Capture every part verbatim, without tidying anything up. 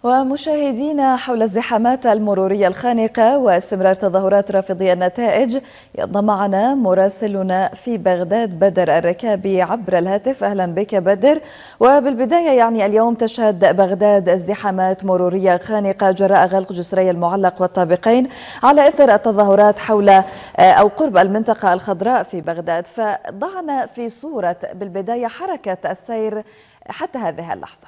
ومشاهدينا، حول الزحامات المرورية الخانقة واستمرار تظاهرات رافضي النتائج، ينضم معنا مراسلنا في بغداد بدر الركابي عبر الهاتف. أهلا بك بدر. وبالبداية يعني اليوم تشهد بغداد ازدحامات مرورية خانقة جراء غلق جسري المعلق والطابقين على إثر التظاهرات حول أو قرب المنطقة الخضراء في بغداد، فضعنا في صورة بالبداية حركة السير حتى هذه اللحظة.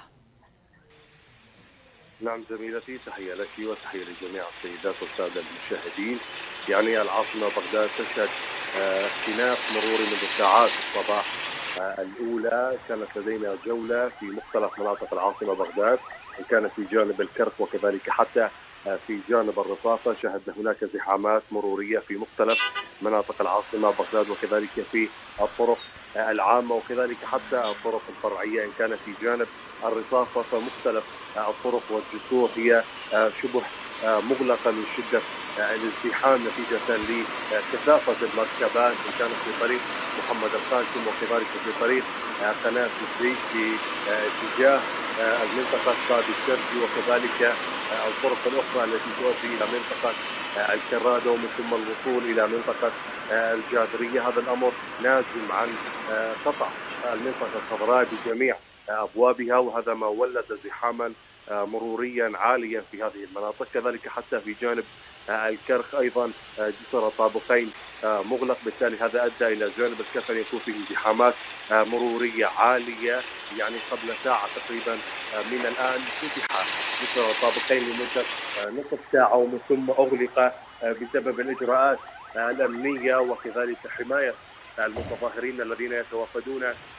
نعم زميلتي، تحية لك وتحية لجميع السيدات والسادة المشاهدين. يعني العاصمة بغداد تشهد اختناق مروري منذ ساعات الصباح الأولى. كانت لدينا جولة في مختلف مناطق العاصمة بغداد، إن كان في جانب الكرك وكذلك حتى في جانب الرصافة. شهدنا هناك زحامات مرورية في مختلف مناطق العاصمة بغداد، وكذلك في الطرق العامة وكذلك حتى الطرق الفرعية. إن كان في جانب الرصافة فمختلف الطرق والجسور هي شبه مغلقة من شدة الازدحام نتيجة لكثافة المركبات، إن كانت في طريق محمد القاسم وكذلك في طريق قناة الزيت في اتجاه المنطقة سادي الشرقي، وكذلك الطرق الأخرى التي تؤدي إلى منطقة الكرادة ومن ثم الوصول إلى منطقة الجادرية. هذا الأمر ناجم عن قطع المنطقة الخضراء بجميع أبوابها، وهذا ما ولد زحاما مروريا عاليا في هذه المناطق. كذلك حتى في جانب الكرخ أيضا جسر طابقين مغلق، بالتالي هذا أدى إلى جانب الكرخ أن يكون فيه ازدحامات مرورية عالية. يعني قبل ساعة تقريبا من الآن فتح جسر طابقين لمدة نصف ساعة ومن ثم أغلق بسبب الإجراءات الأمنية وكذلك حماية المتظاهرين الذين يتوافدون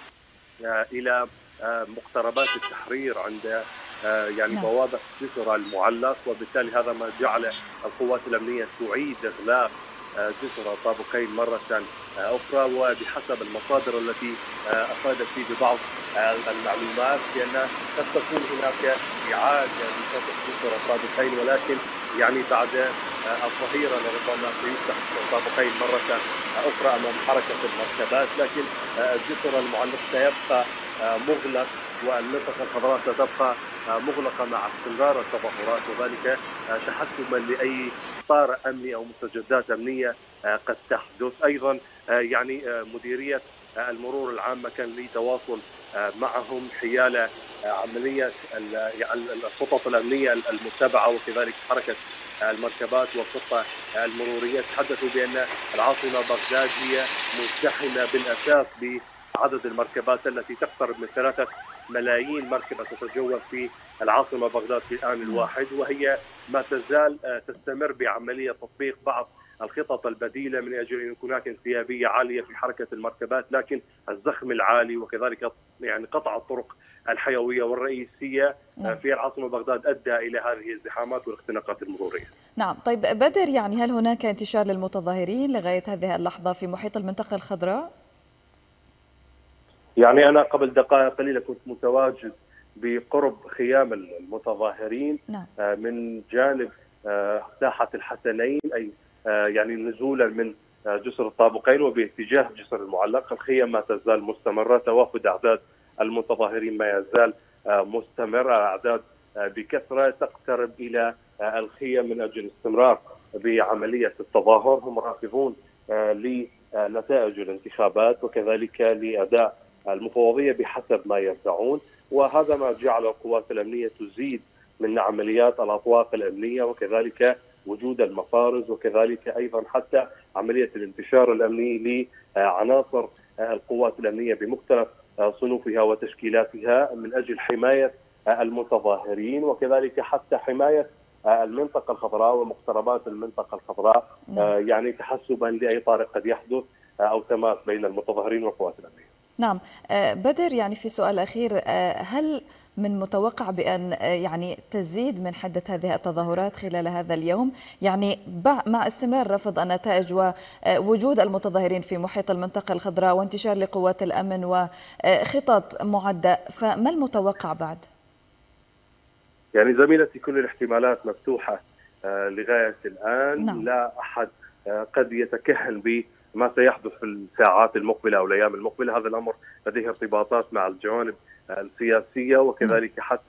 إلى مقتربات التحرير عند يعني بوابة جسر المعلق، وبالتالي هذا ما جعل القوات الأمنية تعيد إغلاق جسر طابقين مرة أخرى. وبحسب المصادر التي أفادت في ببعض المعلومات بأن قد تكون هناك إعادة لفتح جسر الطابقين، ولكن يعني بعد الظهيرة لربما سيفتح الطابقين مرة أخرى أمام حركة المركبات، لكن الجسر المعلق سيبقى مغلق والمنطقة الخضراء ستبقى مغلقة مع استمرار التظاهرات، وذلك تحسبا لأي طارئ أمني أو مستجدات أمنية قد تحدث. أيضا يعني مديرية المرور العامة كان لي تواصل معهم حيال عملية الخطط الأمنية المتبعة وكذلك حركة المركبات والخطة المرورية. تحدثوا بأن العاصمة بغداد هي مزدحمة بالأساس بعدد المركبات التي تقترب من ثلاثة ملايين مركبة تتجول في العاصمة بغداد في الآن الواحد، وهي ما تزال تستمر بعملية تطبيق بعض الخطط البديلة من أجل أن يكون هناك انسيابية عالية في حركة المركبات، لكن الزخم العالي وكذلك يعني قطع الطرق الحيوية والرئيسية في العاصمة بغداد أدى إلى هذه الازدحامات والاختناقات المرورية. نعم، طيب بدر، يعني هل هناك انتشار للمتظاهرين لغاية هذه اللحظة في محيط المنطقة الخضراء؟ يعني أنا قبل دقائق قليلة كنت متواجد بقرب خيام المتظاهرين نعم. من جانب ساحة الحسنين، أي يعني نزولا من جسر الطابقين وباتجاه جسر المعلق. الخيام ما تزال مستمرة، توافد أعداد المتظاهرين ما يزال مستمر، أعداد بكثرة تقترب إلى الخيام من أجل الاستمرار بعملية التظاهر. هم رافضون لنتائج الانتخابات وكذلك لأداء المفوضية بحسب ما يدعون، وهذا ما جعل القوات الأمنية تزيد من عمليات الأطواق الأمنية وكذلك وجود المفارز وكذلك أيضا حتى عملية الانتشار الأمني لعناصر القوات الأمنية بمختلف صنوفها وتشكيلاتها من أجل حماية المتظاهرين وكذلك حتى حماية المنطقة الخضراء ومقتربات المنطقة الخضراء، يعني تحسبا لأي طارئ قد يحدث أو تماس بين المتظاهرين والقوات الأمنية. نعم بدر، يعني في سؤال أخير، هل من متوقع بأن يعني تزيد من حدة هذه التظاهرات خلال هذا اليوم، يعني مع استمرار رفض النتائج ووجود المتظاهرين في محيط المنطقة الخضراء وانتشار لقوات الأمن وخطط معدة، فما المتوقع بعد؟ يعني زميلتي كل الاحتمالات مفتوحة لغاية الآن. نعم. لا أحد قد يتكهن ب ما سيحدث في الساعات المقبلة أو الأيام المقبلة. هذا الأمر لديه ارتباطات مع الجوانب السياسية وكذلك حتى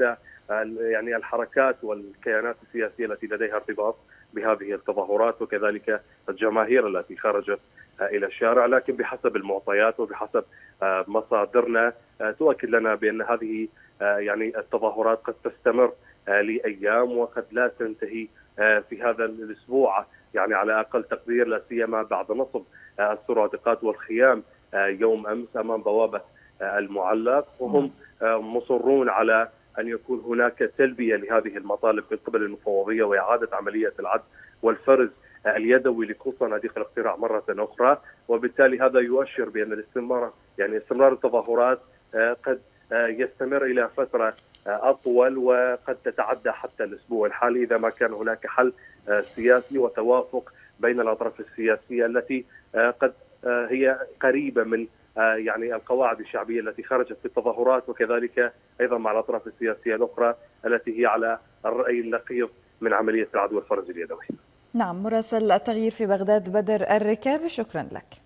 يعني الحركات والكيانات السياسية التي لديها ارتباط بهذه التظاهرات وكذلك الجماهير التي خرجت إلى الشارع، لكن بحسب المعطيات وبحسب مصادرنا تؤكد لنا بأن هذه يعني التظاهرات قد تستمر لأيام وقد لا تنتهي في هذا الأسبوع، يعني على أقل تقدير، لا سيما بعد نصب السرادقات والخيام يوم أمس أمام بوابة المعلق، وهم مصرون على أن يكون هناك تلبية لهذه المطالب من قبل المفوضية وإعادة عملية العد والفرز اليدوي لكل صناديق الاقتراع مرة أخرى. وبالتالي هذا يؤشر بأن الاستمرار يعني استمرار التظاهرات قد يستمر إلى فترة أطول وقد تتعدى حتى الأسبوع الحالي إذا ما كان هناك حل سياسي وتوافق بين الأطراف السياسية التي قد هي قريبة من يعني القواعد الشعبية التي خرجت في التظاهرات، وكذلك أيضا مع الأطراف السياسية الأخرى التي هي على الرأي النقيض من عملية العد والفرز اليدوي. نعم، مراسل التغيير في بغداد بدر الركابي، شكرا لك.